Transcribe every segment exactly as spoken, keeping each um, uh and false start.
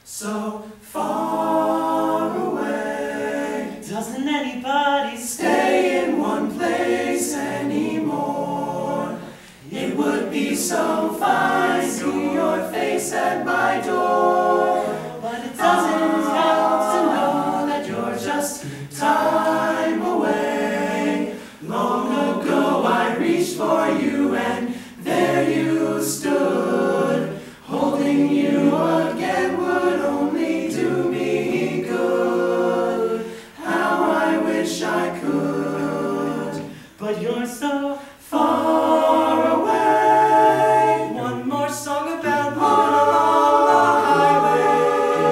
so far away. Doesn't anybody stay in one place anymore? It would be so fine to see your face at my door, but it doesn't help to know that you're just time away. Long ago I reached for you and there you stood. Holding you again would only do me good. How I wish I could, but you're so far away. One more song about moving along the highway.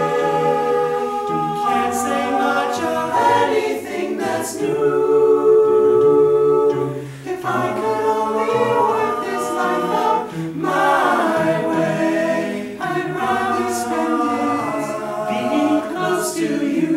Can't say much of anything that's new. If I could only work this life out my way, I'd rather spend it being close to you.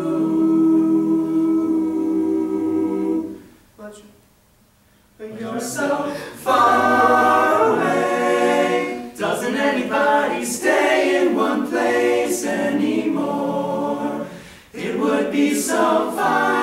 But you're so far away. Doesn't anybody stay in one place anymore? It would be so fine